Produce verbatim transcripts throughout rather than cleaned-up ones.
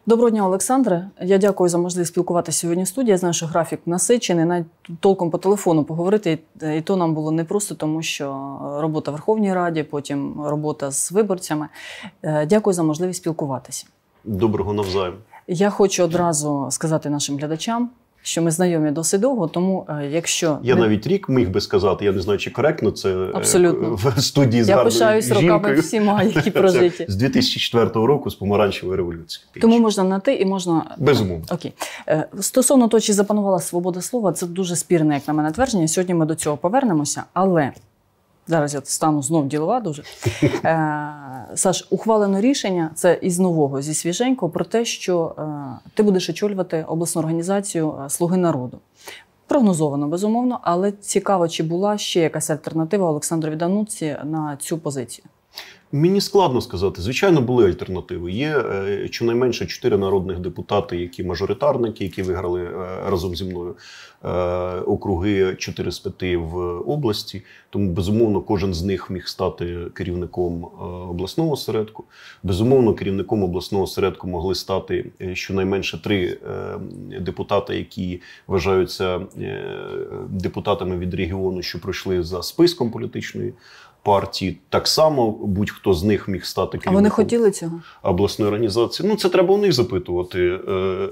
Доброго дня, Олександре. Я дякую за можливість спілкуватися сьогодні в студії. Я знаю, що графік насичений, навіть толком по телефону поговорити, і то нам було непросто, тому що робота в Верховній Раді, потім робота з виборцями. Дякую за можливість спілкуватися. Доброго навзаєм. Я хочу одразу сказати нашим глядачам, що ми знайомі досить довго, тому якщо... Я не... навіть рік міг би сказати, я не знаю, чи коректно це абсолютно. В студії з я гарною жінкою. Я пишаюсь роками всіма, які прожиті. З дві тисячі четвертого року, з помаранчевої революції. Тому можна на ти і можна... Безумовно. Окей. Стосовно того, чи запанувала свобода слова, це дуже спірне, як на мене, твердження. Сьогодні ми до цього повернемося, але... Зараз я стану знов ділова дуже. Е, Саш, ухвалено рішення, це із нового, зі свіженького, про те, що е, ти будеш очолювати обласну організацію «Слуги народу». Прогнозовано, безумовно, але цікаво, чи була ще якась альтернатива Олександрові Дануці на цю позицію? Мені складно сказати. Звичайно, були альтернативи. Є щонайменше чотири народних депутати, які мажоритарники, які виграли разом зі мною округи чотири з п'яти в області. Тому, безумовно, кожен з них міг стати керівником обласного осередку. Безумовно, керівником обласного осередку могли стати щонайменше три депутати, які вважаються депутатами від регіону, що пройшли за списком політичної партії. Так само будь-хто з них міг стати керівником. А вони хотіли цього? Обласної організації. Ну, це треба у них запитувати.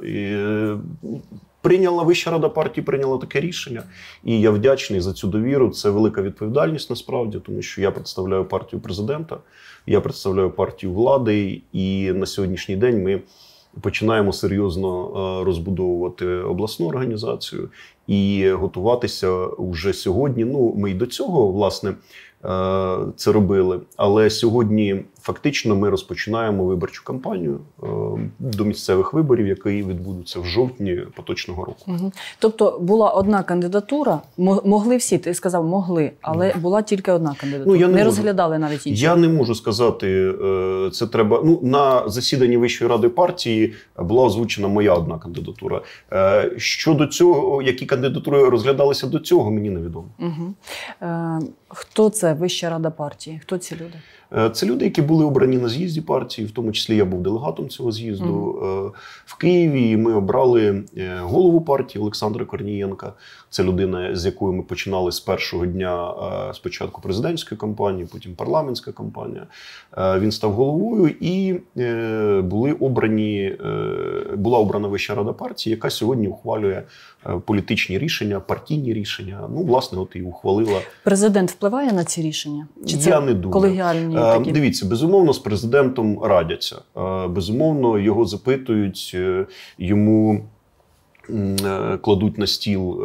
Прийняла Вища рада партії, прийняла таке рішення. І я вдячний за цю довіру. Це велика відповідальність насправді, тому що я представляю партію президента, я представляю партію влади. І на сьогоднішній день ми починаємо серйозно розбудовувати обласну організацію і готуватися вже сьогодні. Ну, ми й до цього, власне, це робили. Але сьогодні фактично ми розпочинаємо виборчу кампанію до місцевих виборів, які відбудуться в жовтні поточного року. Угу. Тобто була одна кандидатура, могли всі, ти сказав, могли, але була тільки одна кандидатура. Ну, я не не розглядали навіть інші. Я не можу сказати, це треба... Ну, на засіданні Вищої ради партії була озвучена моя одна кандидатура. Щодо цього, які кандидатури розглядалися до цього, мені невідомо. Угу. Е, хто це Вища рада партії? Хто ці люди? Це люди, які були обрані на з'їзді партії, в тому числі я був делегатом цього з'їзду. Mm. В Києві ми обрали голову партії Олександра Корнієнка. Це людина, з якою ми починали з першого дня, спочатку президентської кампанії, потім парламентська кампанія. Він став головою і були обрані, була обрана Вища рада партії, яка сьогодні ухвалює політичні рішення, партійні рішення. Ну, власне, от і ухвалила. Президент впливає на ці рішення? Чи це я не думаю. Колегіальні такі? Дивіться, безумовно, з президентом радяться. Безумовно, його запитують, йому кладуть на стіл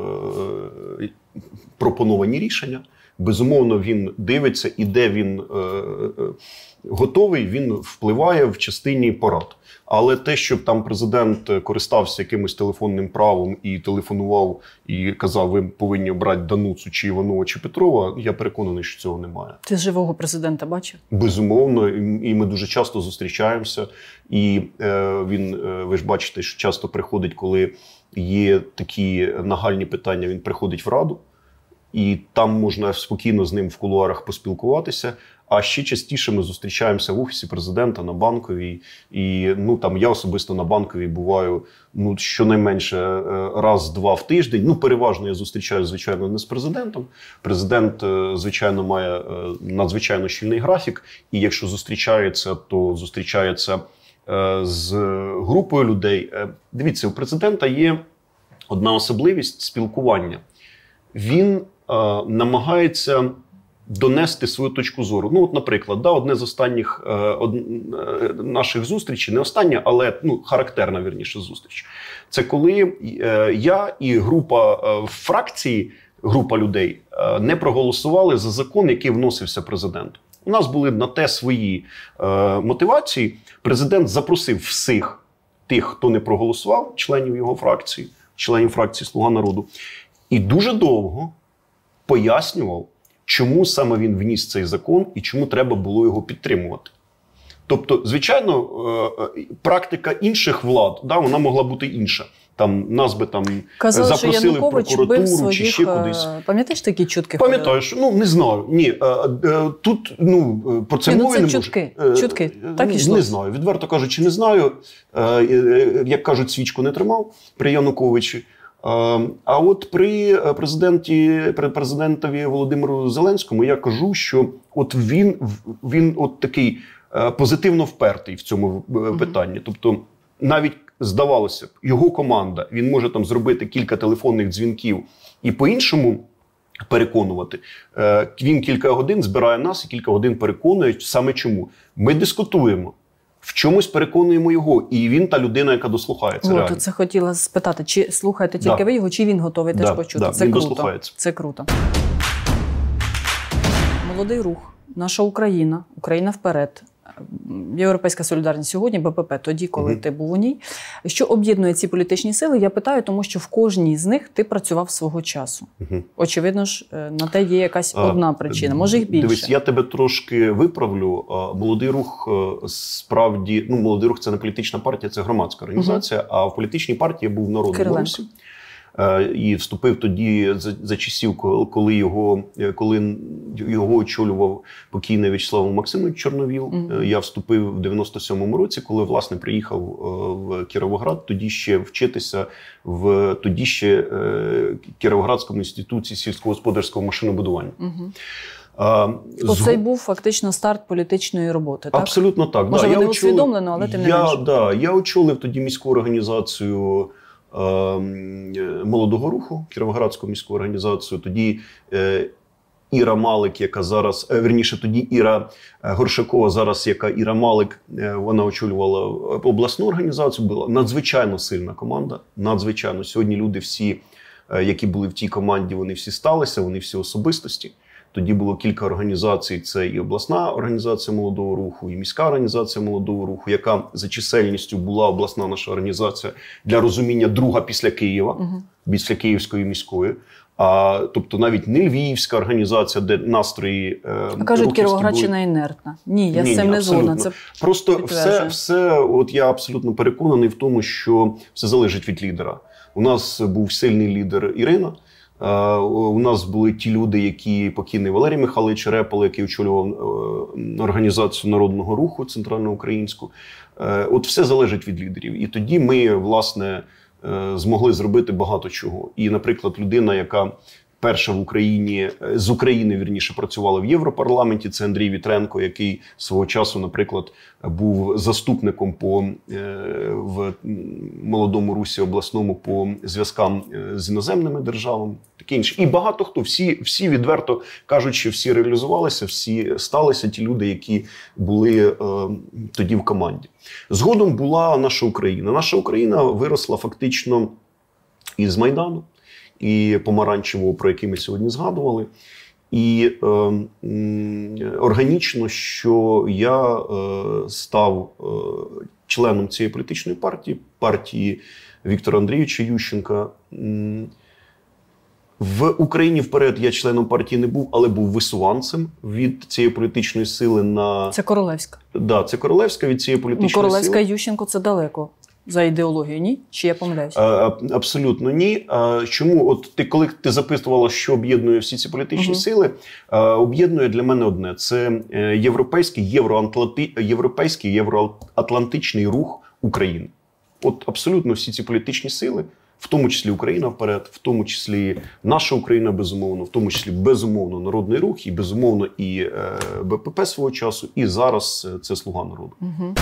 пропоновані рішення. Безумовно, він дивиться, і де він готовий, він впливає в частині порад. Але те, щоб там президент користався якимось телефонним правом і телефонував, і казав, ви повинні обрати Дануцу, чи Іванова, чи Петрова, я переконаний, що цього немає. Ти живого президента бачив? Безумовно, і ми дуже часто зустрічаємося. І він, ви ж бачите, що часто приходить, коли є такі нагальні питання, він приходить в Раду. І там можна спокійно з ним в кулуарах поспілкуватися. А ще частіше ми зустрічаємося в Офісі Президента, на Банковій. І ну, там, я особисто на Банковій буваю ну, щонайменше раз-два в тиждень. Ну, переважно я зустрічаюся, звичайно, не з президентом. Президент, звичайно, має надзвичайно щільний графік. І якщо зустрічається, то зустрічається з групою людей. Дивіться, у президента є одна особливість – спілкування. Він намагається донести свою точку зору. Ну, от, наприклад, да, одне з останніх е, од, е, наших зустрічей, не остання, але ну, характерна, вірніше, зустріч. Це коли е, я і група е, фракції, група людей е, не проголосували за закон, який вносився президентом. У нас були на те свої е, мотивації. Президент запросив всіх тих, хто не проголосував, членів його фракції, членів фракції «Слуга народу», і дуже довго пояснював, чому саме він вніс цей закон і чому треба було його підтримувати. Тобто, звичайно, практика інших влад, да, вона могла бути інша. Там нас би там Казали, запросили що в Янукович бив прокуратуру своїх, чи ще кудись. Пам'ятаєш такі чутки? Пам'ятаєш? Ну, не знаю. Ні, тут, ну, про це Ні, мови ну, не це може. чутки, чутки. Так йшло? Не знаю. Відверто кажучи, не знаю. Як кажуть, свічку не тримав при Януковичі. А от при президенті, при президентові Володимиру Зеленському я кажу, що от він, він от такий позитивно впертий в цьому питанні. Тобто навіть здавалося б, його команда, він може там зробити кілька телефонних дзвінків і по-іншому переконувати. Він кілька годин збирає нас і кілька годин переконує саме чому. Ми дискутуємо. В чомусь переконуємо його, і він та людина, яка дослухається. От, це хотіла спитати, чи слухаєте тільки да. ви його, чи він готовий да, теж почути? Да, це він круто. дослухається. Це круто. Молодий рух, наша Україна, Україна вперед. Європейська солідарність сьогодні, БПП, тоді, коли угу. ти був у ній. Що об'єднує ці політичні сили, я питаю, тому що в кожній з них ти працював свого часу. Угу. Очевидно ж, на те є якась а, одна причина, може їх більше. Дивись, я тебе трошки виправлю. Молодий рух справді, ну, Молодий рух – це не політична партія, це громадська організація, угу. а в політичній партії був Народному Русі. І вступив тоді за, за часів, коли його, коли його очолював покійний В'ячеслав Максимович Чорновіл. Mm-hmm. Я вступив в дев'яносто сьомому році, коли, власне, приїхав в Кіровоград, тоді ще вчитися в тоді ще Кіровоградському інституті сільськогосподарського машинобудування. Mm-hmm. А, Оцей з... був фактично старт політичної роботи, так? Абсолютно так. Може, да. ви я не очолив... усвідомлено, але тим не я, менше. Да, я очолив тоді міську організацію Молодого руху, Кіровоградську міську організацію. Тоді е, Іра Малик, яка зараз, е, верніше, тоді Іра Горшакова, зараз яка Іра Малик, е, вона очолювала обласну організацію. Була надзвичайно сильна команда, надзвичайно. Сьогодні люди всі, е, які були в тій команді, вони всі сталися, вони всі особистості. Тоді було кілька організацій, це і обласна організація Молодого руху, і міська організація Молодого руху, яка за чисельністю була обласна наша організація для розуміння друга після Києва, угу. після Київської міської. А, тобто навіть не Львівська організація, де настрої а кажуть, Кіровоградщина інертна. Ні, я з цим не згодна. Це просто все, все, от я абсолютно переконаний в тому, що все залежить від лідера. У нас був сильний лідер Ірина. Uh, у нас були ті люди, які покійний Валерій Михайлович Репало, який очолював uh, організацію Народного руху центральноукраїнську. Uh, от все залежить від лідерів. І тоді ми, власне, uh, змогли зробити багато чого. І, наприклад, людина, яка перша в Україні, з України, вірніше, працювала в Європарламенті, це Андрій Вітренко, який свого часу, наприклад, був заступником по, в Молодому Русі обласному по зв'язкам з іноземними державами. Таке інше. І багато хто, всі, всі відверто кажуть, що всі реалізувалися, всі сталися, ті люди, які були е, тоді в команді. Згодом була наша Україна. Наша Україна виросла фактично із Майдану. І помаранчевого, про який ми сьогодні згадували. І е, органічно, що я е, став е, членом цієї політичної партії, партії Віктора Андрійовича Ющенка. В Україні вперед я членом партії не був, але був висуванцем від цієї політичної сили на... Це Королевська. Так, да, це Королевська від цієї політичної ну, Королевська сили. і Ющенко – це далеко. За ідеологію, ні? Чи я помиляюся? Абсолютно ні. Чому? От ти, коли ти записувала, що об'єднує всі ці політичні угу. сили, об'єднує для мене одне. Це європейський, євроатланти... європейський, євроатлантичний рух України. От абсолютно всі ці політичні сили, в тому числі Україна вперед, в тому числі наша Україна, безумовно, в тому числі, безумовно, Народний рух, і, безумовно, і БПП свого часу, і зараз це «Слуга народу». Угу.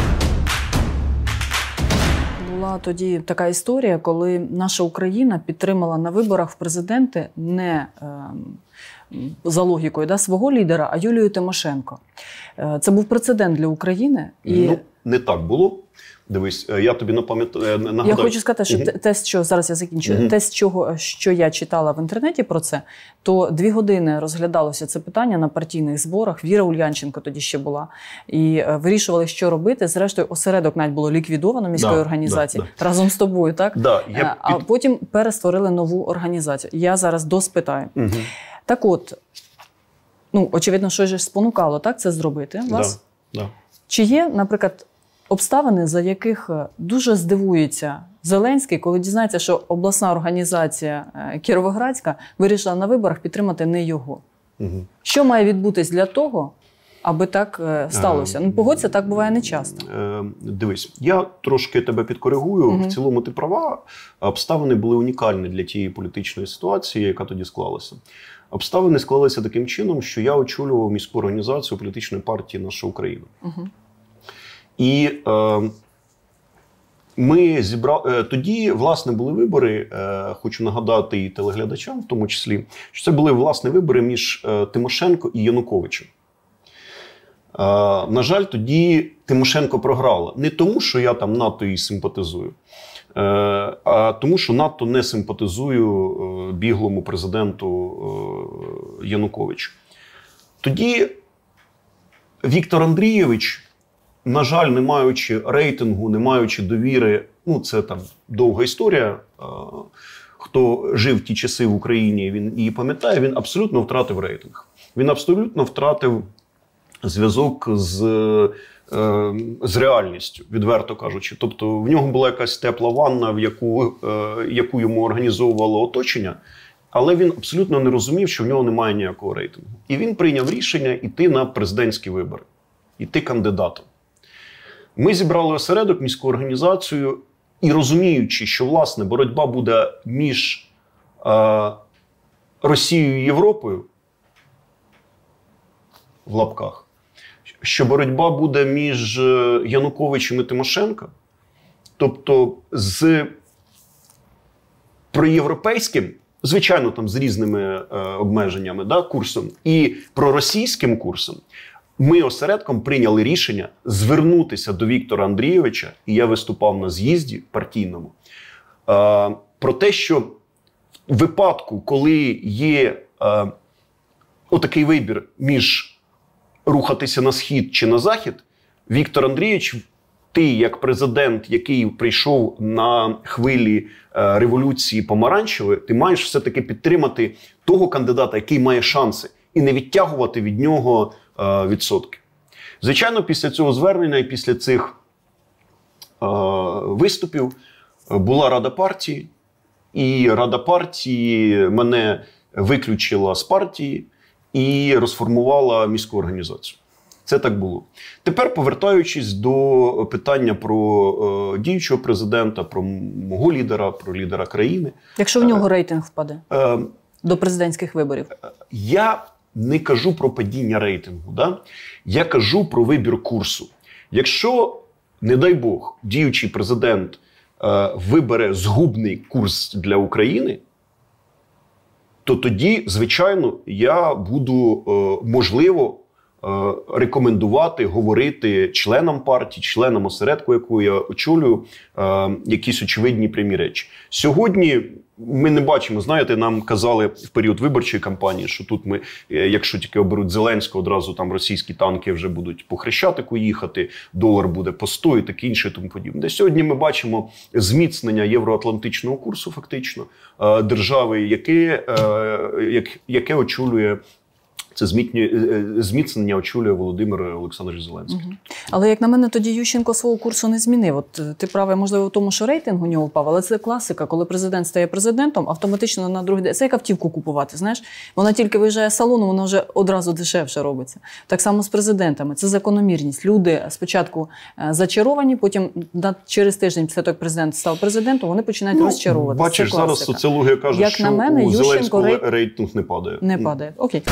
Була тоді така історія, коли наша Україна підтримала на виборах в президенти не е, за логікою да, свого лідера, а Юлію Тимошенко. Е, це був прецедент для України. І... Ну, не так було. Дивись, я тобі напам'ятаю, нагадаю. Я хочу сказати, що uh-huh. те, що зараз я закінчую, uh-huh. те, з чого, що я читала в інтернеті про це, то дві години розглядалося це питання на партійних зборах. Віра Ульянченко тоді ще була. І вирішували, що робити. Зрештою, осередок навіть було ліквідовано міської да, організації. Да, да. Разом з тобою, так? Да, я а під... потім перестворили нову організацію. Я зараз доспитаю. Uh-huh. Так от, ну, очевидно, що ж спонукало так це зробити вас? Да, да. Чи є, наприклад, обставини, за яких дуже здивується Зеленський, коли дізнається, що обласна організація Кіровоградська вирішила на виборах підтримати не його. Угу. Що має відбутись для того, аби так сталося? Ну, погодься, так буває нечасто. Е, дивись, я трошки тебе підкоригую. Угу. В цілому ти права. Обставини були унікальні для тієї політичної ситуації, яка тоді склалася. Обставини склалися таким чином, що я очолював міську організацію політичної партії «Наша Україна». Угу. І е, ми зібрали... Тоді, власне, були вибори, е, хочу нагадати і телеглядачам, в тому числі, що це були, власне, вибори між е, Тимошенко і Януковичем. Е, на жаль, тоді Тимошенко програла. Не тому, що я там НАТО їй симпатизую, е, а тому, що НАТО не симпатизую е, біглому президенту е, Януковичу. Тоді Віктор Андрійович, на жаль, не маючи рейтингу, не маючи довіри, ну це там довга історія, хто жив в ті часи в Україні, він її пам'ятає, він абсолютно втратив рейтинг. Він абсолютно втратив зв'язок з, з реальністю, відверто кажучи. Тобто в нього була якась тепла ванна, в яку, яку йому організовувало оточення, але він абсолютно не розумів, що в нього немає ніякого рейтингу. І він прийняв рішення йти на президентські вибори, йти кандидатом. Ми зібрали осередок, міську організацію, і розуміючи, що, власне, боротьба буде між е, Росією і Європою, в лапках, що боротьба буде між Януковичем і Тимошенко, тобто з проєвропейським, звичайно, там з різними е, обмеженнями, да, курсом, і проросійським курсом, ми осередком прийняли рішення звернутися до Віктора Андрійовича, і я виступав на з'їзді партійному, е, про те, що в випадку, коли є е, отакий вибір між рухатися на схід чи на захід, Віктор Андрійович, ти як президент, який прийшов на хвилі е, революції помаранчевої, ти маєш все-таки підтримати того кандидата, який має шанси, і не відтягувати від нього е, відсотки. Звичайно, після цього звернення і після цих е, виступів була Рада партії, і Рада партії мене виключила з партії і розформувала міську організацію. Це так було. Тепер, повертаючись до питання про е, діючого президента, про мого лідера, про лідера країни. Якщо в нього рейтинг впаде е, до президентських виборів? Я не кажу про падіння рейтингу. Да? Я кажу про вибір курсу. Якщо, не дай Бог, діючий президент е, вибере згубний курс для України, то тоді, звичайно, я буду, е, можливо, рекомендувати, говорити членам партії, членам осередку, яку я очолюю, якісь очевидні прямі речі. Сьогодні ми не бачимо, знаєте, нам казали в період виборчої кампанії, що тут ми, якщо тільки оберуть Зеленського, одразу там російські танки вже будуть по Хрещатику їхати, долар буде по сто і таке інше і тому подібне. Сьогодні ми бачимо зміцнення євроатлантичного курсу, фактично, держави, яке, яке очолює Це зміцнення очолює Володимир Олександрович Зеленський. Угу. Але, як на мене, тоді Ющенко свого курсу не змінив. От ти правий, можливо, в тому, що рейтинг у нього впав, але це класика, коли президент стає президентом, автоматично на другий день. Це як автівку купувати, знаєш? Вона тільки виїжджає з салону, вона вже одразу дешевше робиться. Так само з президентами. Це закономірність. Люди спочатку зачаровані, потім через тиждень після того, як президент став президентом, вони починають ну, розчаровуватися. Бачиш, зараз соціологія каже, як що на мене, у Зеленського рейтинг... рейтинг не падає. Не падає. Окей.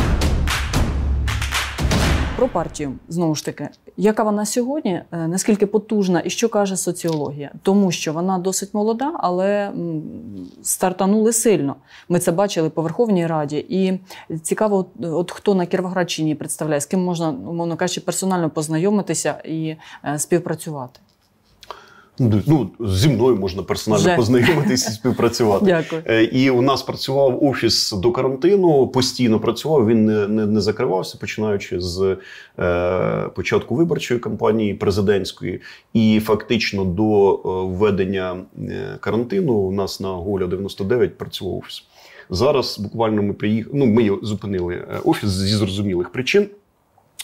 Про партію, знову ж таки, яка вона сьогодні, наскільки потужна і що каже соціологія? Тому що вона досить молода, але стартанули сильно. Ми це бачили по Верховній Раді. І цікаво, от хто на Кіровоградщині представляє, з ким можна, умовно кажучи, персонально познайомитися і співпрацювати? Ну, зі мною можна персонально Вже. познайомитися і співпрацювати. Дякую. І у нас працював офіс до карантину, постійно працював, він не, не, не закривався, починаючи з е, початку виборчої кампанії президентської. І фактично до введення карантину у нас на Гоголя дев'яносто дев'ять працював офіс. Зараз буквально ми приїхали, ну, ми зупинили офіс зі зрозумілих причин.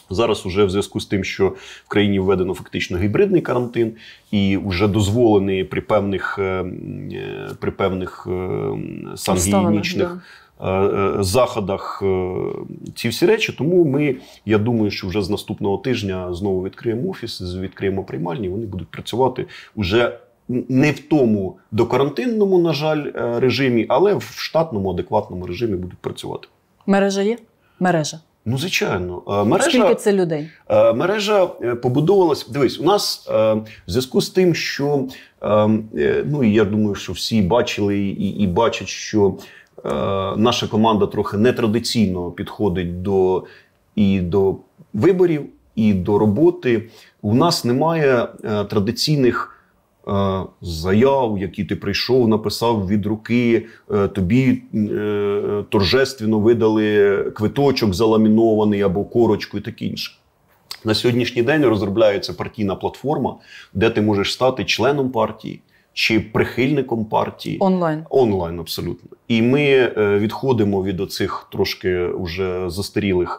Зараз уже в зв'язку з тим, що в країні введено фактично гібридний карантин і вже дозволений при певних, при певних сангігієнічних заходах ці всі речі. Тому ми, я думаю, що вже з наступного тижня знову відкриємо офіс, відкриємо приймальні, вони будуть працювати уже не в тому докарантинному, на жаль, режимі, але в штатному, адекватному режимі будуть працювати. Мережа є? Мережа. Ну, звичайно. Мережа, скільки це людей? Мережа побудовувалась. Дивись, у нас в зв'язку з тим, що, ну, я думаю, що всі бачили і, і бачать, що наша команда трохи нетрадиційно підходить до, і до виборів, і до роботи. У нас немає традиційних заяв, які ти прийшов, написав від руки, тобі торжественно видали квиточок заламінований або корочку і таке інше. На сьогоднішній день розробляється партійна платформа, де ти можеш стати членом партії чи прихильником партії. Онлайн. Онлайн, абсолютно. І ми відходимо від оцих трошки вже застарілих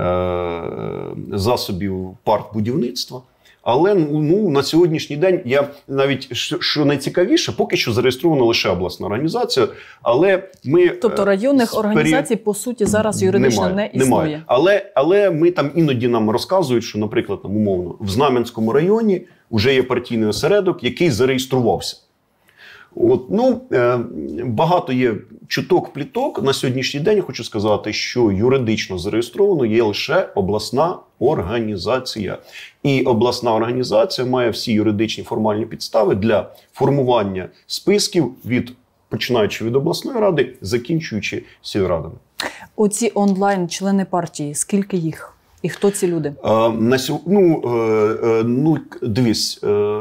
засобів партбудівництва. Але ну, на сьогоднішній день, я навіть, що, що найцікавіше, поки що зареєстрована лише обласна організація, але ми... Тобто районних спері... організацій, по суті, зараз юридично немає, не існує? Немає. Але, але ми там іноді нам розказують, що, наприклад, там, умовно, в Знам'янському районі вже є партійний осередок, який зареєструвався. От, ну, е, багато є чуток, пліток. На сьогоднішній день я хочу сказати, що юридично зареєстровано є лише обласна організація. І обласна організація має всі юридичні формальні підстави для формування списків, від, починаючи від обласної ради, закінчуючи сільрадами. Оці онлайн-члени партії, скільки їх? І хто ці люди? Е, на, ну, е, е, ну, дивись, е,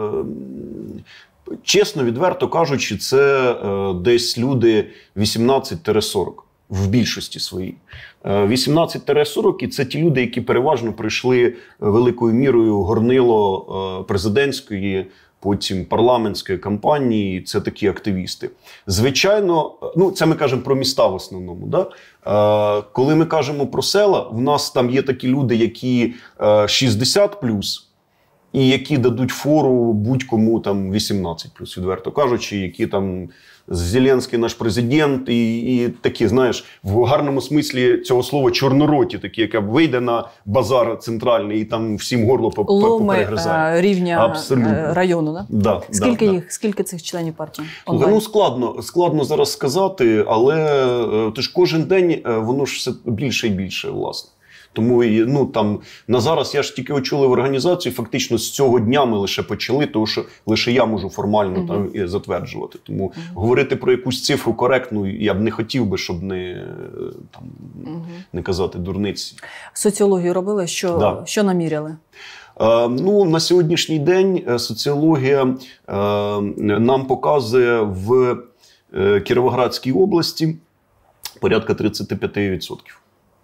чесно, відверто кажучи, це е, десь люди вісімнадцять сорок в більшості своїй. Е, вісімнадцять сорок – і це ті люди, які переважно пройшли великою мірою горнило е, президентської, потім парламентської кампанії. Це такі активісти. Звичайно, ну це ми кажемо про міста в основному. Да? Е, коли ми кажемо про села, в нас там є такі люди, які е, шістдесят плюс, і які дадуть фору будь-кому там вісімнадцять плюс, відверто кажучи, які там Зеленський наш президент і, і такі, знаєш, в гарному смислі цього слова чорнороті, такі, яка вийде на базар центральний і там всім горло поперегризає. Ломи рівня Абсолютно. Району, да? Да, скільки да, їх, да. скільки цих членів партії? Ну, складно, складно зараз сказати, але тож кожен день воно ж все більше і більше, власне. Тому ну, там, на зараз я ж тільки очолив організацію, фактично з цього дня ми лише почали, тому що лише я можу формально uh-huh. там, і затверджувати. Тому uh-huh. говорити про якусь цифру коректну я б не хотів би, щоб не, там, uh-huh. не казати дурниці. Соціологію робили? Що, да. що наміряли? Е, ну, на сьогоднішній день соціологія е, нам показує в е, Кіровоградській області порядка тридцять п'ять відсотків.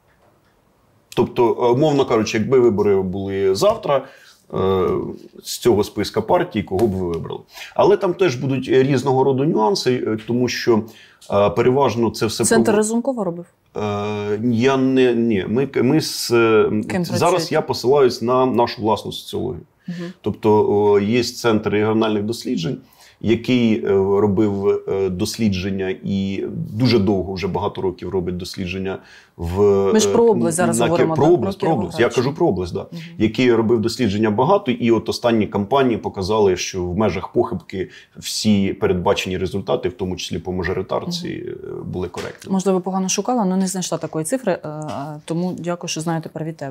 Тобто, умовно кажучи, якби вибори були завтра, з цього списка партій, кого б ви вибрали. Але там теж будуть різного роду нюанси, тому що переважно це все... Центр Разумкова робив? Я не... Ні. Ми, ми з... Зараз я посилаюсь на нашу власну соціологію. Угу. Тобто, є Центр регіональних досліджень, який робив дослідження і дуже довго, вже багато років робить дослідження в... Ми ж про область зараз на, говоримо. Про область, про область. Я кажу про область, да. Угу. Який робив дослідження багато, і от останні кампанії показали, що в межах похибки всі передбачені результати, в тому числі по мажоритарці, угу. були коректні. Можливо, погано шукала, але не знайшла такої цифри, тому дякую, що знаю тепер від тебе.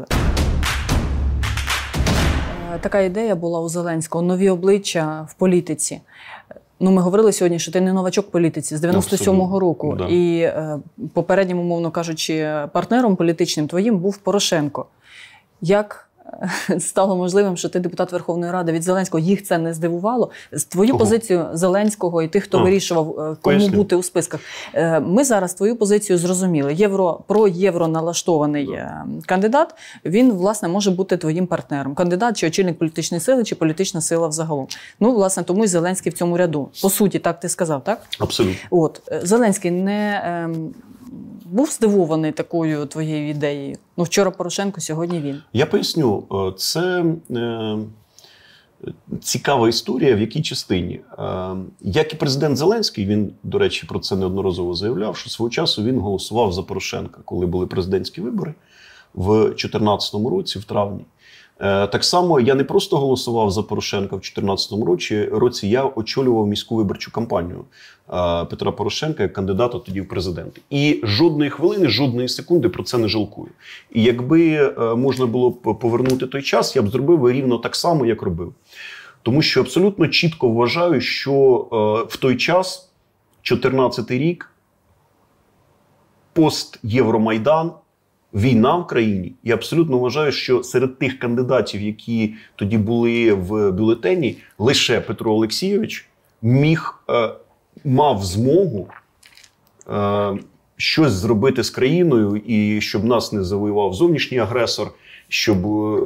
Така ідея була у Зеленського – нові обличчя в політиці. Ну, ми говорили сьогодні, що ти не новачок в політиці з дев'яносто сьомого року. Да. І е, попереднім, умовно кажучи, партнером політичним твоїм був Порошенко. Як стало можливим, що ти депутат Верховної Ради від Зеленського? Їх це не здивувало? Твою Кого? позицію Зеленського і тих, хто а, вирішував, кому поясню. бути у списках. Е, ми зараз твою позицію зрозуміли. Євро, про-євро налаштований да. кандидат, він, власне, може бути твоїм партнером. Кандидат чи очільник політичної сили, чи політична сила взагалом. Ну, власне, тому і Зеленський в цьому ряду. По суті, так ти сказав, так? Абсолютно. От, Зеленський не... Е, був здивований такою твоєю ідеєю? Ну, вчора Порошенко, сьогодні він. Я поясню. Це е, цікава історія, в якій частині. Е, як і президент Зеленський, він, до речі, про це неодноразово заявляв, що свого часу він голосував за Порошенка, коли були президентські вибори в дві тисячі чотирнадцятому році, в травні. Так само я не просто голосував за Порошенка в дві тисячі чотирнадцятому році, я очолював міську виборчу кампанію Петра Порошенка як кандидата тоді в президенти. І жодної хвилини, жодної секунди про це не жалкую. І якби можна було б повернути той час, я б зробив рівно так само, як робив. Тому що абсолютно чітко вважаю, що в той час, чотирнадцятий рік, пост-Євромайдан, війна в країні. Я абсолютно вважаю, що серед тих кандидатів, які тоді були в бюлетені, лише Петро Олексійович міг, е, мав змогу е, щось зробити з країною, і щоб нас не завоював зовнішній агресор, щоб е,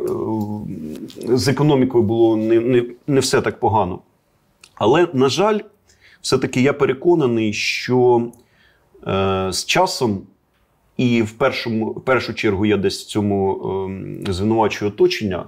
з економікою було не, не, не все так погано. Але, на жаль, все-таки я переконаний, що е, з часом, і в, першому, в першу чергу я десь в цьому е, звинувачую оточення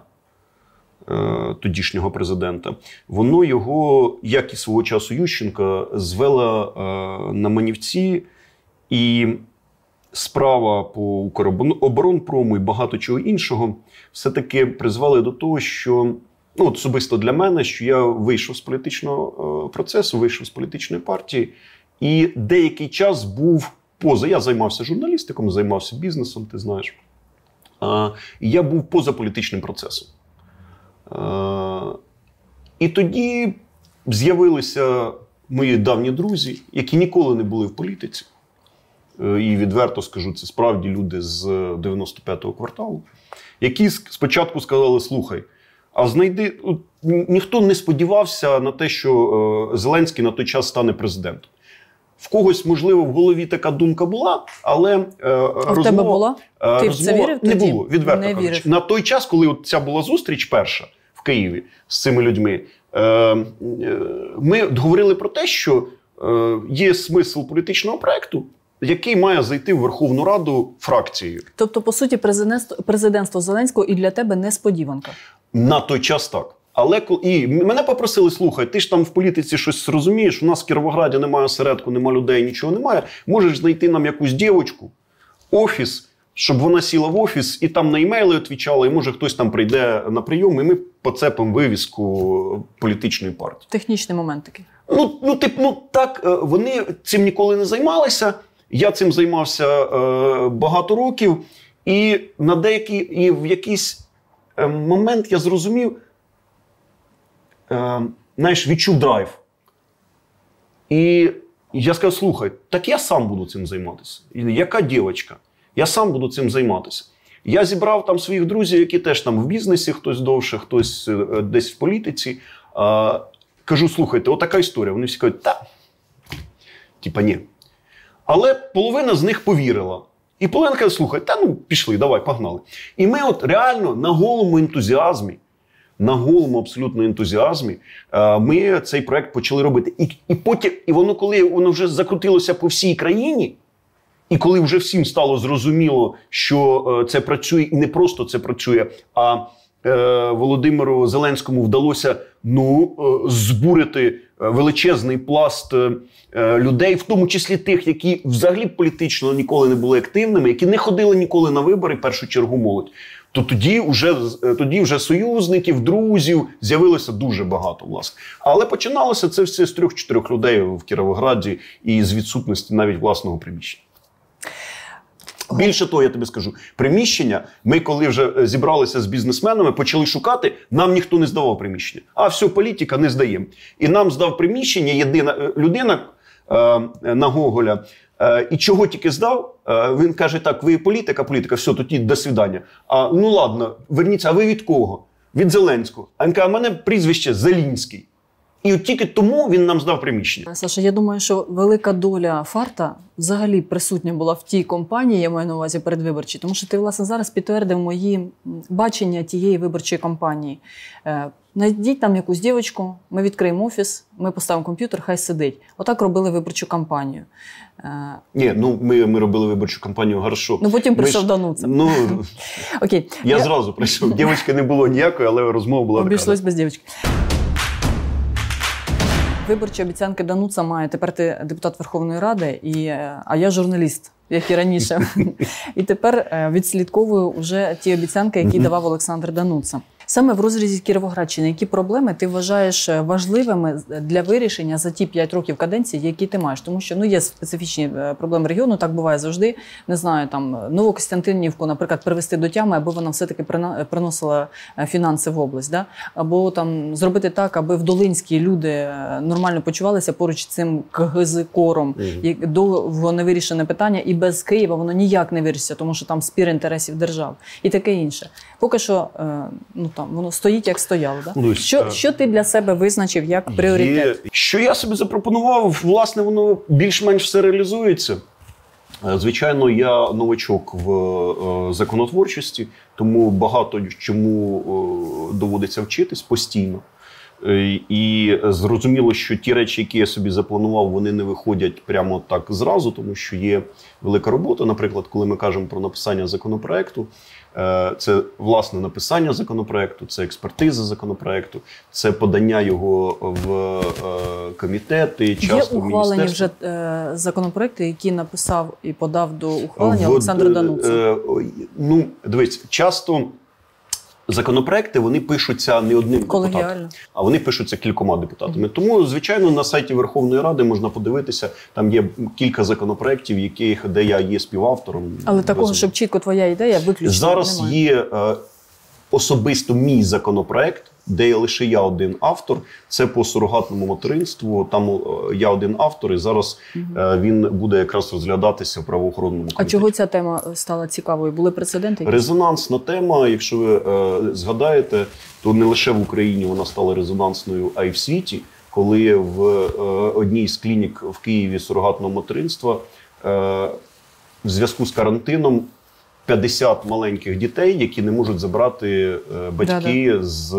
е, тодішнього президента, воно його, як і свого часу Ющенка, звело е, на манівці, і справа по Укроборонпрому і багато чого іншого все-таки призвели до того, що, ну, особисто для мене, що я вийшов з політичного е, процесу, вийшов з політичної партії, і деякий час був поза. Я займався журналістиком, займався бізнесом, ти знаєш. А, і я був поза політичним процесом. А, і тоді з'явилися мої давні друзі, які ніколи не були в політиці. І відверто скажу, це справді люди з дев'яносто п'ятого кварталу, які спочатку сказали: слухай, а знайди... Ніхто не сподівався на те, що Зеленський на той час стане президентом. В когось, можливо, в голові така думка була, але е, розмова... В тебе була? Ти в це вірив не тоді? було, відверто не кажучи. Вірив. На той час, коли от ця була зустріч перша в Києві з цими людьми, е, е, ми говорили про те, що е, є смисл політичного проєкту, який має зайти в Верховну Раду фракцією. Тобто, по суті, президентство, президентство Зеленського і для тебе несподіванка? На той час так. Але і мене попросили: слухай, ти ж там в політиці щось розумієш, у нас в Кіровограді немає осередку, немає людей, нічого немає. Можеш знайти нам якусь дівочку, офіс, щоб вона сіла в офіс і там на імейли відповідала, і може хтось там прийде на прийом, і ми поцепимо вивіску політичної партії. Технічний момент такий. Ну, ну, тип, ну так, вони цим ніколи не займалися. Я цим займався е, багато років. І на деякий, і в якийсь е, момент я зрозумів, Е, знаєш, відчув драйв. І я сказав: слухай, так я сам буду цим займатися. Яка дівчинка? Я сам буду цим займатися. Я зібрав там своїх друзів, які теж там в бізнесі, хтось довше, хтось е, десь в політиці. Е, кажу: слухайте, отака історія. Вони всі кажуть: та, типа ні. Але половина з них повірила. І половина каже: слухай, та ну пішли, давай, погнали. І ми от реально на голому ентузіазмі, на голому абсолютно ентузіазмі ми цей проект почали робити. І, і потім, і воно, коли воно вже закрутилося по всій країні, і коли вже всім стало зрозуміло, що це працює, і не просто це працює, а е, Володимиру Зеленському вдалося ну, е, збурити величезний пласт е, людей, в тому числі тих, які взагалі політично ніколи не були активними, які не ходили ніколи на вибори, в першу чергу молодь, то тоді вже, тоді вже союзників, друзів з'явилося дуже багато, власне. Але починалося це все з трьох-чотирьох людей в Кіровограді і з відсутності навіть власного приміщення. Більше того, я тобі скажу, приміщення, ми коли вже зібралися з бізнесменами, почали шукати, нам ніхто не здавав приміщення. А все, політика, не здаємо. І нам здав приміщення єдина людина е, на Гоголя. Е, і чого тільки здав, е, він каже: так, ви політика, політика, все, тоді до свидання. А, ну ладно, верніться, а ви від кого? Від Зеленського. А він каже: а мене прізвище Зелінський. І от тільки тому він нам здав приміщення. Саша, я думаю, що велика доля фарта взагалі присутня була в тій кампанії, я маю на увазі передвиборчій, тому що ти, власне, зараз підтвердив мої бачення тієї виборчої кампанії. Найдіть там якусь дівчинку, ми відкриємо офіс, ми поставимо комп'ютер, хай сидить. Отак робили виборчу кампанію. Ні, ну ми, ми робили виборчу кампанію хорошо. Ну потім прийшов ж, Дануца. Ну, Окей. Я, я зразу прийшов. Дівчинки не було ніякої, але розмова була така. Обійшлось без дівчинки. Виборчі обіцянки Дануца має. Тепер ти депутат Верховної Ради, і, а я журналіст, як і раніше. І тепер відслідковую вже ті обіцянки, які давав Олександр Дануца. Саме в розрізі Кіровоградщини, які проблеми ти вважаєш важливими для вирішення за ті п'ять років каденції, які ти маєш? Тому що ну, є специфічні проблеми регіону, так буває завжди. Не знаю, там Новокостянтинівку, наприклад, привести до тями, аби вона все-таки приносила фінанси в область. Да? Або там зробити так, аби в Долинській люди нормально почувалися поруч з цим КГЗ-кором. Mm-hmm. Довго не вирішене питання, і без Києва воно ніяк не вирішиться, тому що там спір інтересів держав і таке інше. Поки що, ну, там, воно стоїть, як стояло. Да? Ну, що, що ти для себе визначив як пріоритет? Є, що я собі запропонував, власне, воно більш-менш все реалізується. Звичайно, я новачок в е, законотворчості, тому багато чому е, доводиться вчитись постійно. Е, і зрозуміло, що ті речі, які я собі запланував, вони не виходять прямо так зразу, тому що є велика робота. Наприклад, коли ми кажемо про написання законопроекту, це, власне, написання законопроекту, це експертиза законопроекту, це подання його в комітети, часто в міністерство. Є ухвалені вже е, законопроекти, які написав і подав до ухвалення в, Олександр Дануца? Е, ну, дивись, часто законопроекти, вони пишуться не одним депутатом, а вони пишуться кількома депутатами. Mm-hmm. Тому, звичайно, на сайті Верховної Ради можна подивитися, там є кілька законопроектів, яких, де я є співавтором. Але без... такого, щоб чітко твоя ідея виключно зараз немає. Є е, особисто мій законопроект, де є лише я один автор. Це по сурогатному материнству. Там е, я один автор, і зараз е, він буде якраз розглядатися в правоохоронному комітеті. А чого ця тема стала цікавою? Були прецеденти? Резонансна тема, якщо ви е, згадаєте, то не лише в Україні вона стала резонансною, а й в світі, коли в е, одній з клінік в Києві сурогатного материнства е, в зв'язку з карантином п'ятдесят маленьких дітей, які не можуть забрати е, батьки Да-да. з,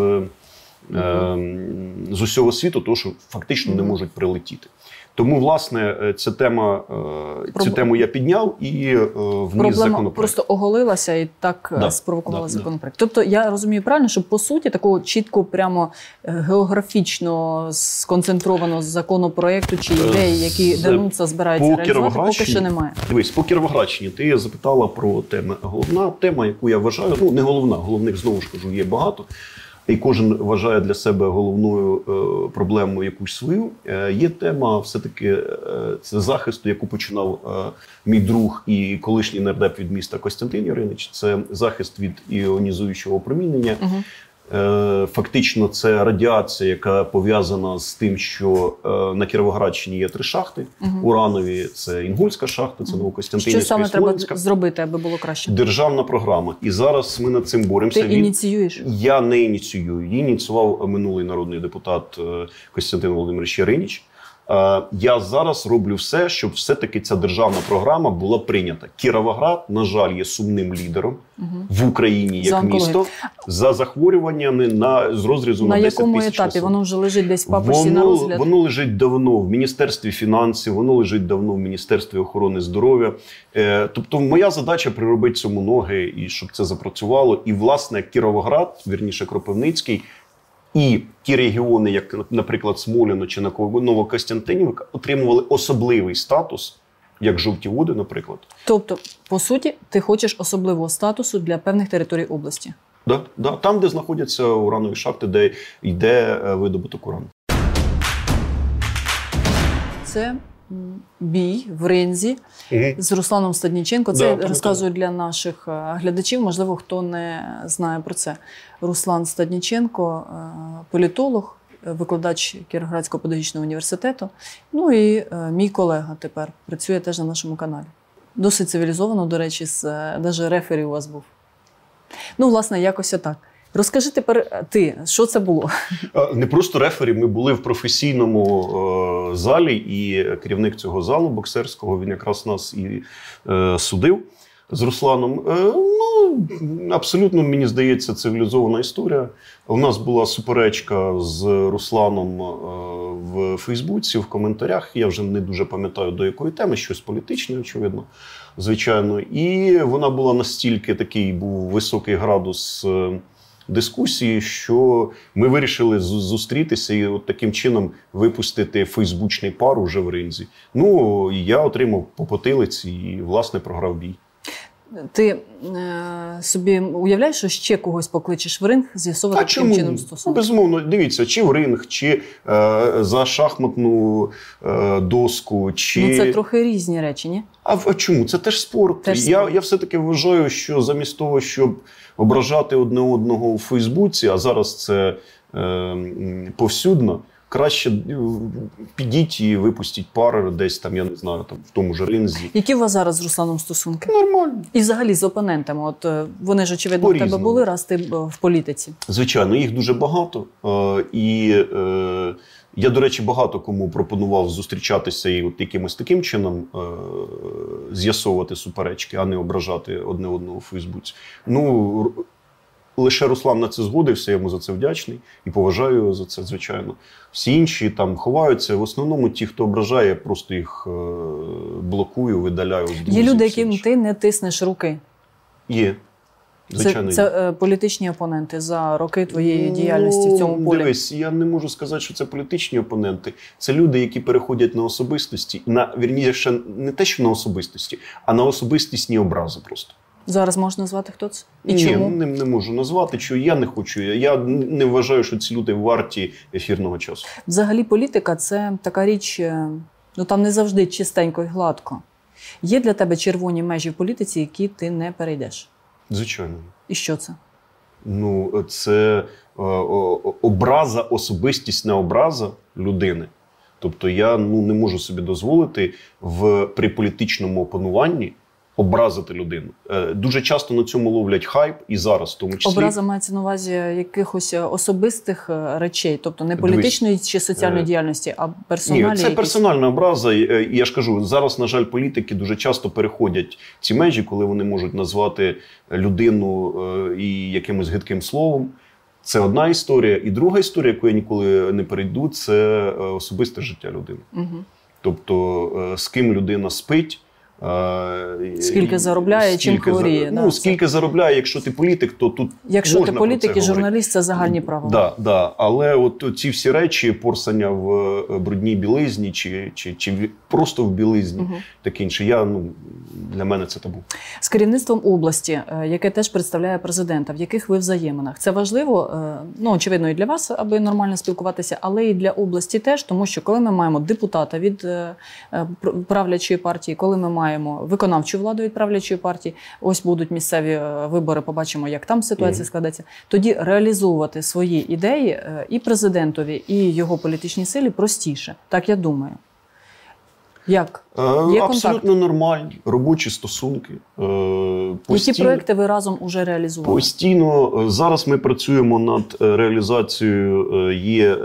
е, з усього світу, тому що фактично mm-hmm. не можуть прилетіти. Тому, власне, ця тема, Проб... цю тему я підняв і вніс законопроект. Проблема просто оголилася і так да, спровокувала да, законопроект. Да. Тобто, я розумію правильно, що, по суті, такого чітко, прямо географічно сконцентрованого законопроекту чи ідеї, які Дануца збирається реалізувати, поки що немає. Дивись, по Кіровоградщині ти запитала про теми. Головна тема, яку я вважаю, ну, не головна, головних, знову ж кажу, є багато. І кожен вважає для себе головною е, проблемою якусь свою. Е, є тема все-таки е, це захисту, яку починав е, мій друг і колишній нардеп від міста Костянтин Яринич. Це захист від іонізуючого опромінення. Угу. Е, фактично це радіація, яка пов'язана з тим, що е, на Кіровоградщині є три шахти. Угу. Уранові – це Інгульська шахта, це Новокостянтинівська. Що саме треба зробити, аби було краще? Державна програма. І зараз ми над цим боремося. Ти ініціюєш? Я не ініціюю. Її ініціював минулий народний депутат Костянтин Володимирович Яринич. Я зараз роблю все, щоб все-таки ця державна програма була прийнята. Кіровоград, на жаль, є сумним лідером угу. в Україні як за місто за захворюваннями на, з розрізу на, на десять тисяч. На якому етапі? Осіб. Воно вже лежить десь в папусі на розгляд? Воно лежить давно в Міністерстві фінансів, воно лежить давно в Міністерстві охорони здоров'я. Е, тобто моя задача приробити цьому ноги, і щоб це запрацювало. І, власне, Кіровоград, вірніше Кропивницький, і ті регіони, як, наприклад, Смоляно чи Новокостянтинівка, отримували особливий статус, як Жовті Води, наприклад. Тобто, по суті, ти хочеш особливого статусу для певних територій області? Так, да, да. Там, де знаходяться уранові шахти, де йде видобуток урану. Це бій в ринзі угу. з Русланом Стадніченко. Це да, розказую для наших глядачів, можливо, хто не знає про це. Руслан Стадніченко – політолог, викладач Кіровоградського педагогічного університету. Ну і мій колега тепер працює теж на нашому каналі. Досить цивілізовано, до речі, з, навіть рефері у вас був. Ну, власне, якось отак. Розкажи тепер ти, що це було? Не просто рефері, ми були в професійному е, залі, і керівник цього залу боксерського, він якраз нас і е, судив з Русланом. Е, ну, Ну, абсолютно, мені здається, цивілізована історія. У нас була суперечка з Русланом в Фейсбуці, в коментарях. Я вже не дуже пам'ятаю, до якої теми, щось політичне, очевидно, звичайно. І вона була настільки такий, був високий градус дискусії, що ми вирішили зустрітися і от таким чином випустити фейсбучний пар уже в ринзі. Ну, я отримав по потилиці і, власне, програв бій. Ти е, собі уявляєш, що ще когось покличеш в ринг, з'ясовувати таким чому? чином стосунки? Безумовно, дивіться, чи в ринг, чи е, за шахматну е, доску, чи... Ну, це трохи різні речі, ні? А, а чому? Це теж спорт. Теж я, спорт. я все-таки вважаю, що замість того, щоб ображати одне одного у Фейсбуці, а зараз це е, повсюдно, краще підіть і випустіть пар десь там, я не знаю, там в тому ж ринзі. Які у вас зараз з Русланом стосунки? Нормально. І взагалі з опонентами? От вони ж, очевидно, в тебе були, раз ти в політиці. Звичайно, їх дуже багато. Е, і е, я, до речі, багато кому пропонував зустрічатися і от якимось таким чином е, з'ясовувати суперечки, а не ображати одне одного у Фейсбуці. Ну, лише Руслан на це згодився, я йому за це вдячний і поважаю його за це, звичайно. Всі інші там ховаються. В основному ті, хто ображає, я просто їх е, блокую, видаляю з друзів. Є люди, яким ти не тиснеш руки? Є. Звичайно, це це е, політичні опоненти за роки твоєї діяльності ну, в цьому полі? Дивись, я не можу сказати, що це політичні опоненти. Це люди, які переходять на особистості. На, вірніше, не те, що на особистості, а на особистісні образи просто. Зараз можна назвати, хто це? І Ні, чому? Не, не можу назвати, що я не хочу. Я не вважаю, що ці люди варті ефірного часу. Взагалі політика – це така річ, ну там не завжди чистенько і гладко. Є для тебе червоні межі в політиці, які ти не перейдеш? Звичайно. І що це? Ну, це е, образа, особистісна образа людини. Тобто я ну, не можу собі дозволити в, при політичному опануванні образити людину. Е, дуже часто на цьому ловлять хайп, і зараз в тому числі. Образа мається на увазі якихось особистих речей, тобто не політичної Дивись, чи соціальної е... діяльності, а персональної? Ні, це якісь... персональна образа. І я ж кажу, зараз, на жаль, політики дуже часто переходять ці межі, коли вони можуть назвати людину е, і якимось гидким словом. Це одна історія. І друга історія, яку я ніколи не перейду, це особисте життя людини. Угу. Тобто, е, з ким людина спить, скільки заробляє, чим хворіє. Ну, да, скільки це. заробляє, якщо ти політик, то тут Якщо можна ти політик і журналіст, говорити. це загальні правила. Да, да. Але от ці всі речі, порсання в брудній білизні, чи, чи, чи просто в білизні, угу. таке інше, я, ну, для мене це табу. З керівництвом області, яке теж представляє президента, в яких ви взаєминах? Це важливо, ну, очевидно, і для вас, аби нормально спілкуватися, але і для області теж, тому що коли ми маємо депутата від правлячої партії, коли ми маємо маємо виконавчу владу від правлячої партії, ось будуть місцеві вибори, побачимо, як там ситуація mm. складеться. Тоді реалізовувати свої ідеї і президентові, і його політичній силі простіше. Так я думаю. Як? Є Абсолютно контакт? Нормальні робочі стосунки. Постійно, які проекти ви разом уже реалізували? Постійно. Зараз ми працюємо над реалізацією є...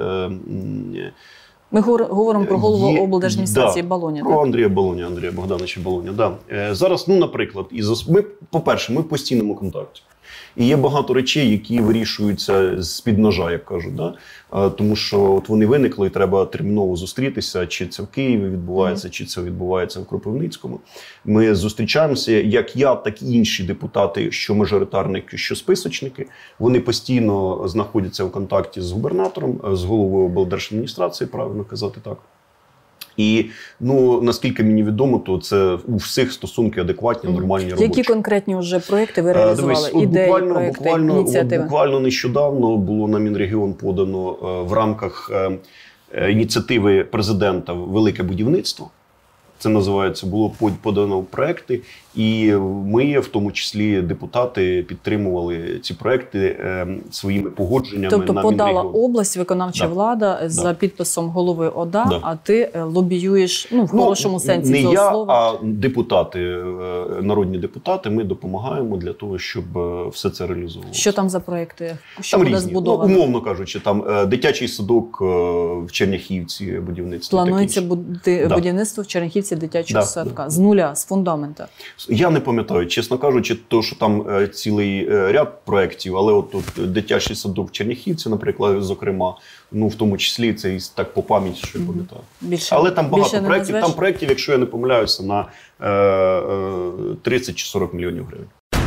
Ми говоримо про голову Є, облдержадміністрації да, Балоня. Про так? Андрія Балоня, Андрія Богдановича Балоня. Да. Зараз, ну, наприклад, із ми, по-перше, ми в постійному контакті. І є багато речей, які вирішуються з-під ножа, як кажуть. Да? Тому що от вони виникли, і треба терміново зустрітися, чи це в Києві відбувається, mm. чи це відбувається в Кропивницькому. Ми зустрічаємося, як я, так і інші депутати, що мажоритарники, що списочники. Вони постійно знаходяться в контакті з губернатором, з головою облдержадміністрації, правильно казати так. І, ну, наскільки мені відомо, то це у всіх стосунки адекватні, нормальні, робочі. Які конкретні вже проекти ви реалізували? Дивись, ідеї, буквально, проекти, буквально, ініціативи? Буквально нещодавно було на Мінрегіон подано в рамках ініціативи президента «Велике будівництво». Це називається, було подано проекти, і ми, в тому числі депутати, підтримували ці проекти е, своїми погодженнями. Тобто на подала Мінрегіон. область, виконавча да. влада да. за підписом голови ОДА, да. а ти лобіюєш, ну, в ну, хорошому сенсі не цього я, слова. а депутати, народні депутати, ми допомагаємо для того, щоб все це реалізовувати. Що там за проекти? Що там буде різні. збудовано? Ну, умовно кажучи, там дитячий садок в Черняхівці, будівництво. Планується буди... да. будівництво в Черняхівці дитячого да, садка. Да. З нуля, з фундамента. Я не пам'ятаю, чесно кажучи, то, що там е, цілий е, ряд проєктів, але от тут дитячий садок в Черняхівці, наприклад, зокрема, ну в тому числі це і так по пам'яті, що я пам'ятаю. Більше, але там багато проєктів, назвеш? там проєктів, якщо я не помиляюся, на е, е, тридцять чи сорок мільйонів гривень.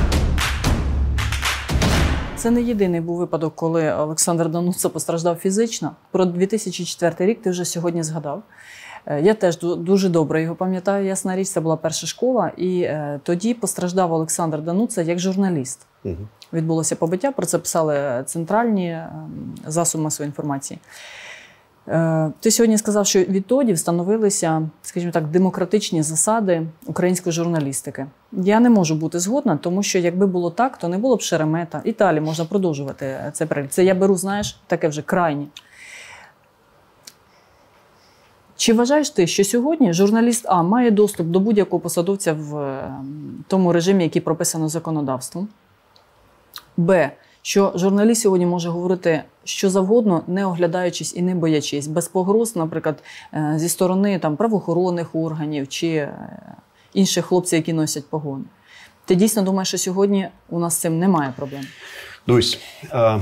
Це не єдиний був випадок, коли Олександр Дануца постраждав фізично. Про дві тисячі четвертий рік ти вже сьогодні згадав. Я теж дуже добре його пам'ятаю, ясна річ, це була перша школа. І е, тоді постраждав Олександр Дануца як журналіст. Угу. Відбулося побиття, про це писали центральні е, засоби масової інформації. Е, ти сьогодні сказав, що відтоді встановилися, скажімо так, демократичні засади української журналістики. Я не можу бути згодна, тому що якби було так, то не було б Шеремета. І далі можна продовжувати це перелік. Це я беру, знаєш, таке вже крайнє. Чи вважаєш ти, що сьогодні журналіст А має доступ до будь-якого посадовця в тому режимі, який прописано законодавством? Б. Що журналіст сьогодні може говорити що завгодно, не оглядаючись і не боячись, без погроз, наприклад, зі сторони там, правоохоронних органів чи інших хлопців, які носять погони. Ти дійсно думаєш, що сьогодні у нас з цим немає проблем? Дивись, е-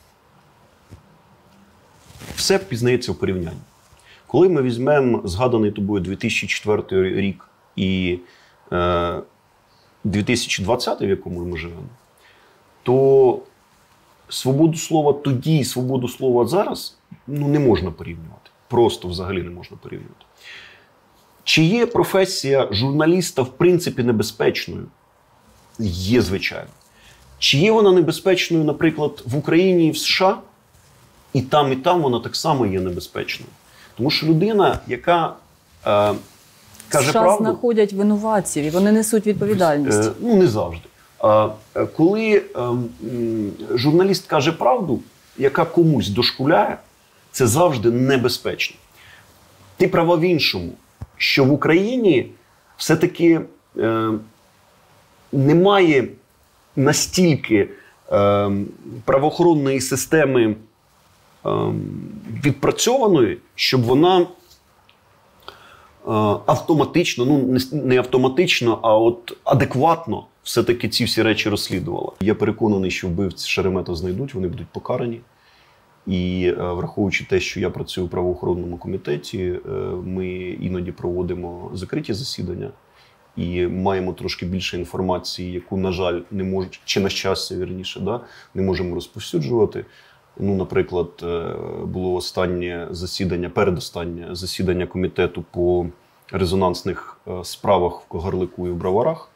все пізнається в порівнянні. Коли ми візьмемо згаданий тобою дві тисячі четвертий рік і е, дві тисячі двадцятий, в якому ми живемо, то свободу слова тоді і свободу слова зараз ну, не можна порівнювати. Просто взагалі не можна порівнювати. Чи є професія журналіста в принципі небезпечною? Є, звичайно. Чи є вона небезпечною, наприклад, в Україні і в США? І там, і там вона так само є небезпечною. Тому що людина, яка е, каже США правду... знаходять винуватців, і вони несуть відповідальність. Е, ну, не завжди. А е, коли е, е, журналіст каже правду, яка комусь дошкуляє, це завжди небезпечно. Ти права в іншому, що в Україні все-таки е, немає настільки е, правоохоронної системи відпрацьованої, щоб вона автоматично, ну не автоматично, а от адекватно все-таки ці всі речі розслідувала. Я переконаний, що вбивці Шеремета знайдуть, вони будуть покарані. І враховуючи те, що я працюю в правоохоронному комітеті, ми іноді проводимо закриті засідання і маємо трошки більше інформації, яку, на жаль, не можемо, чи на щастя, вірніше, да, не можемо розповсюджувати. Ну, наприклад, було останнє засідання, передостаннє засідання комітету по резонансних справах в Кагарлику і в Броварах,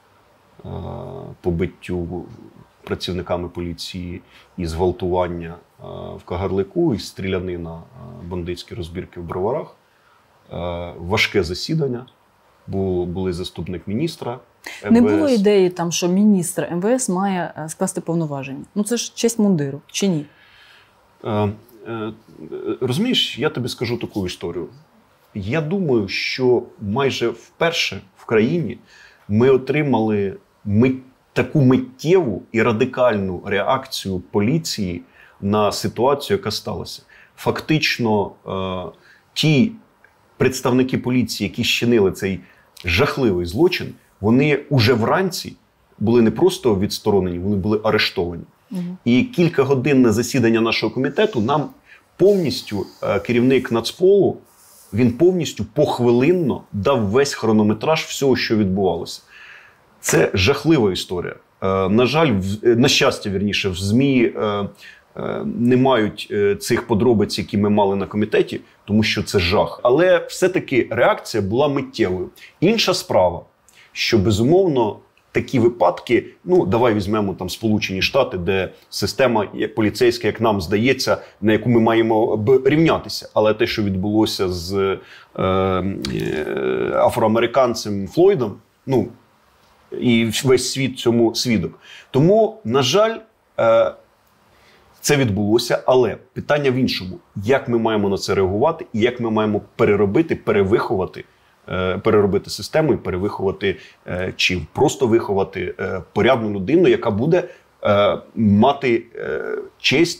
побиттю працівниками поліції і зґвалтування в Кагарлику, і стрілянина, бандитські розбірки в Броварах. Важке засідання. Були заступник міністра ем ве ес. Не було ідеї, там, що міністр ем ве ес має скласти повноваження. Ну це ж честь мундиру, чи ні? Е, е, розумієш, я тобі скажу таку історію. Я думаю, що майже вперше в країні ми отримали мит, таку миттєву і радикальну реакцію поліції на ситуацію, яка сталася. Фактично, е, ті представники поліції, які щинили цей жахливий злочин, вони уже вранці були не просто відсторонені, вони були арештовані. Угу. І кількагодинне засідання нашого комітету нам повністю е, керівник Нацполу, він повністю похвилинно дав весь хронометраж всього, що відбувалося. Це жахлива історія. Е, на жаль, в, на щастя, вірніше, в ЗМІ е, е, не мають е, цих подробиць, які ми мали на комітеті, тому що це жах. Але все-таки реакція була миттєвою. Інша справа, що, безумовно, такі випадки, ну, давай візьмемо там Сполучені Штати, де система поліцейська, як нам здається, на яку ми маємо б рівнятися. Але те, що відбулося з е, е, афроамериканцем Флойдом, ну, і весь світ цьому свідок. Тому, на жаль, е, це відбулося, але питання в іншому. Як ми маємо на це реагувати і як ми маємо переробити, перевиховати, переробити систему і перевиховати, чи просто виховати порядну людину, яка буде мати честь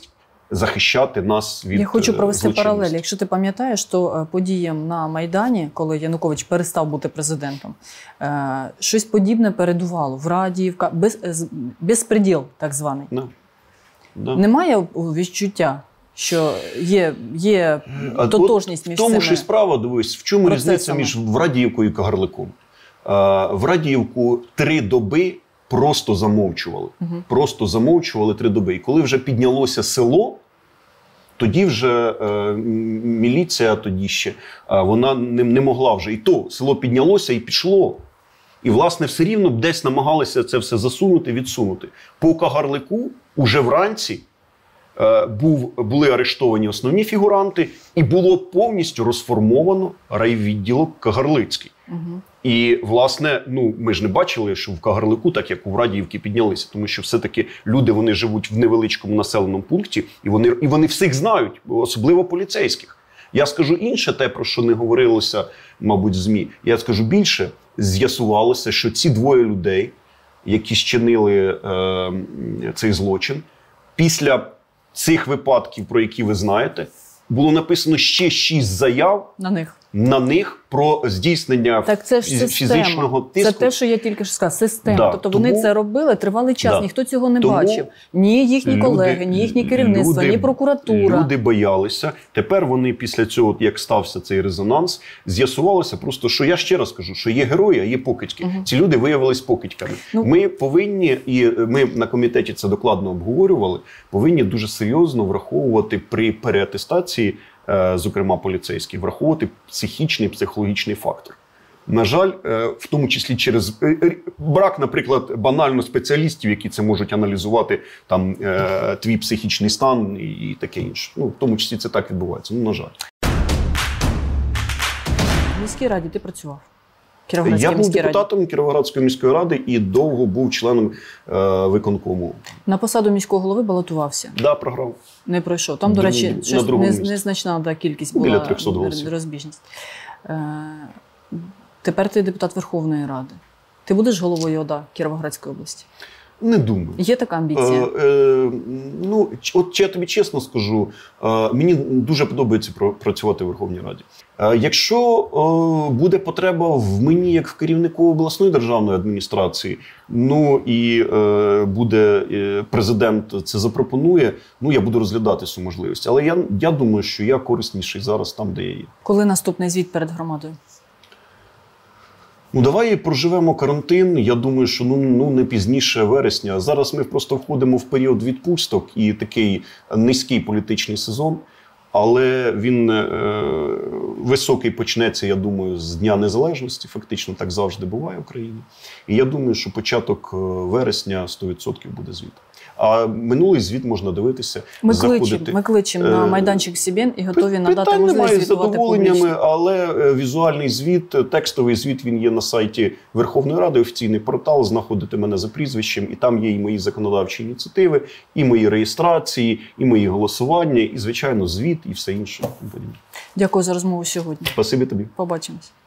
захищати нас від Я хочу провести злочинності. паралель. Якщо ти пам'ятаєш, то подіям на Майдані, коли Янукович перестав бути президентом, щось подібне передувало. В Радіївка, без, безпреділ так званий. Да. Да. Немає відчуття, що є, є тотожність між цими цими? В тому ж і справа, дивись, в чому процесами. Різниця між Врадіївкою і Кагарликом? В Радіївку три доби просто замовчували. Угу. Просто замовчували три доби. І коли вже піднялося село, тоді вже е, міліція тоді ще, е, вона не, не могла вже. І то село піднялося і пішло. І, власне, все рівно десь намагалися це все засунути, відсунути. По Кагарлику уже вранці е, був, були арештовані основні фігуранти і було повністю розформовано райвідділок Кагарлицький. Угу. І, власне, ну, ми ж не бачили, що в Кагарлику, так як у Врадіївці, піднялися. Тому що все-таки люди, вони живуть в невеличкому населеному пункті, і вони, і вони всіх знають, особливо поліцейських. Я скажу інше, те, про що не говорилося, мабуть, в ЗМІ. Я скажу більше, з'ясувалося, що ці двоє людей, які зчинили е, цей злочин, після цих випадків, про які ви знаєте, було написано ще шість заяв на них. На них про здійснення так це ж фізичного тиску. Це те, що я тільки що сказав, система. Да, тобто тому, вони це робили тривалий час, да. Ніхто цього не тому бачив. Ні їхні люди, колеги, ні їхні керівництва, люди, ні прокуратура. Люди боялися. Тепер вони після цього, як стався цей резонанс, з'ясувалося просто, що я ще раз кажу, що є герої, а є покидьки. Угу. Ці люди виявились покидьками. Ну, ми повинні, і ми на комітеті це докладно обговорювали, повинні дуже серйозно враховувати при переатестації, зокрема поліцейських, враховувати психічний, психологічний фактор. На жаль, в тому числі через брак, наприклад, банально спеціалістів, які це можуть аналізувати, там, твій психічний стан і таке інше. Ну, в тому числі це так відбувається. Ну, на жаль. В міській раді ти працював? Я був депутатом раді. Кіровоградської міської ради і довго був членом е, виконкому. На посаду міського голови балотувався? Так, да, програв. Не пройшов. Там, до речі, щось незначна да, кількість була. Біля трьохсот голосів. Розбіжність. Е, тепер ти депутат Верховної Ради. Ти будеш головою ОДА Кіровоградської області? Не думаю. Є така амбіція? Е, е, ну, от я тобі чесно скажу, е, мені дуже подобається працювати в Верховній Раді. Е, якщо е, буде потреба в мені, як в керівнику обласної державної адміністрації, ну і е, буде е, президент це запропонує, ну я буду розглядати цю можливість. Але я, я думаю, що я корисніший зараз там, де я є. Коли наступний звіт перед громадою? Ну, давай проживемо карантин. Я думаю, що ну, ну не пізніше вересня. Зараз ми просто входимо в період відпусток і такий низький політичний сезон. Але він е, високий почнеться, я думаю, з Дня Незалежності. Фактично так завжди буває в Україні. І я думаю, що початок вересня сто відсотків буде звіт. А минулий звіт можна дивитися. Ми кличемо ми кличем на майданчик Сібєн і готові надати можливість звітувати публічно. Але візуальний звіт, текстовий звіт, він є на сайті Верховної Ради, офіційний портал, знаходите мене за прізвищем, і там є і мої законодавчі ініціативи, і мої реєстрації, і мої голосування, і, звичайно, звіт, і все інше. Дякую за розмову сьогодні. Спасибі тобі. Побачимось.